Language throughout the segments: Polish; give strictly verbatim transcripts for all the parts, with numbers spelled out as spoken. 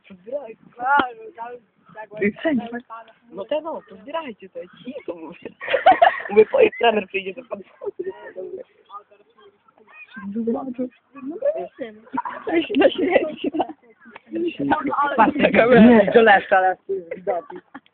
to zbieraj. Ty wszędzie. No te no, to zbierajcie to, cicho mówię. Mówię, po jak trener przyjdzie, to pan... Na śmierci. Patrzcie, Nie, to leszcz, ale to jest widoki.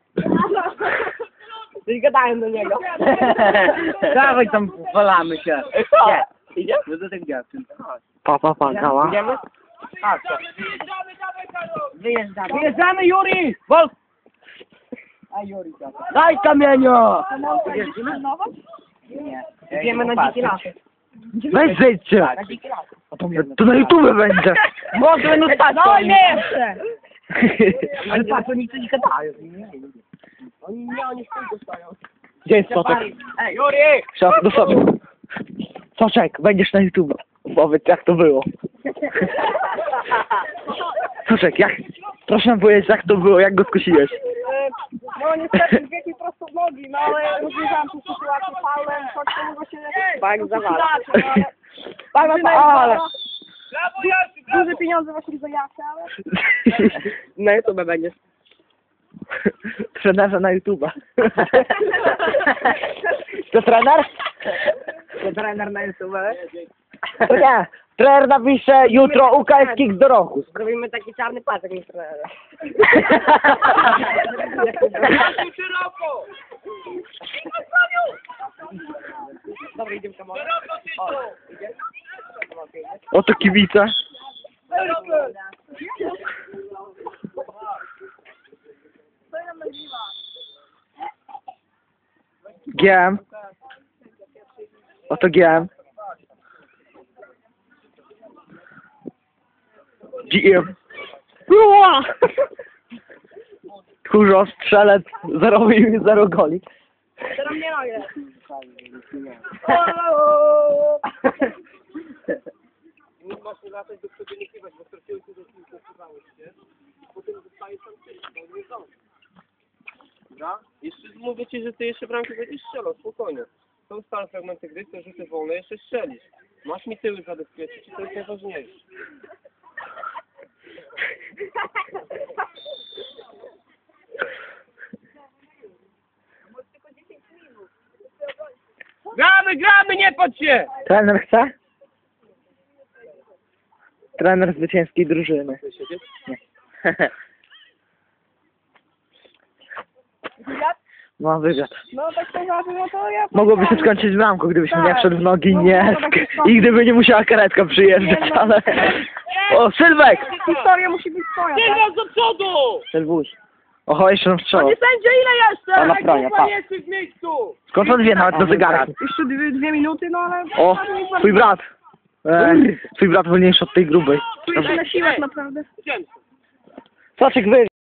i gadają do niego. Dawaj tam, walamy się. Co? Nie. Idziesz? No do tych dziewczyn. Pa, pa, pa, kała. Idziemy? Tak. Wyjeżdżamy. Wyjeżdżamy, Juri! Wol! A Juri, daj kamienio! Jeździmy? Nie. Idziemy na dziki lasy. Weź zejdźcie! Na dziki lasy. To na YouTube będzie! Może no stać. No nie jeszcze! Ale patrz, oni coś gadają. Oni nie, oni w dostają. Gdzie jest Soczek? Ej, Juri! Siad do sobie. Soczek, będziesz na YouTube. Powiedz, jak to było. Soczek, jak... Proszę nam powiedzieć, jak to było, jak go skusiłeś. No niestety wieki prosto w nogi, no ale rozwiązałam tę sytuację faulem, choć to mogło się Tak, zawala. tak, Pa, pa, ale... duże pieniądze właśnie za jasne, ale Na YouTube będziesz. Trenerze na YouTube'a. To trener? To trener na YouTube. To nie. Trener napisze jutro U K S Kicks do roku. Zrobimy taki czarny pasek niż trenera. Dobra, idziemy kamerę. Oto kibice. G M. Oto G M. G M. Kurzo, strzelec, zero, zero goli. teraz mnie nagle. Nie masz nie latać do przodu, nie kiwać, bo straciłeś się do kilku, kiwałeś się. Potem zostajesz tam tylko, bo nie zdążysz. Dobra? Jeszcze mówię ci, że ty jeszcze bramkę będziesz strzelał, spokojnie. Są stare fragmenty gry, to rzuty wolne, jeszcze strzelisz. Masz mi tyły zabezpieczyć i to jest najważniejsze. Gramy, gramy, nie podź się! Trener chce? Trener zwycięskiej drużyny. Nie. No wywiad. No tak to znaczy, no to ja... Mogłoby się skończyć w bramku, gdybyś nie wszedł w nogi, No, nie. no, tak, I gdyby nie musiała karetka przyjeżdżać, ale... O, Sylwek! Historia musi być twoja, tak? do przodu! Sylwuś. Oho, jeszcze nam strzał. Panie sędzio, ile jeszcze? A na pronie, pa. Jesteś w miejscu! Skąd on wie nawet do zegarka? Jeszcze dwie, dwie minuty, no ale... O, twój brat. E, twój brat wolniejszy od tej grubej. Czuję się na siłach, naprawdę. Soczek, wy...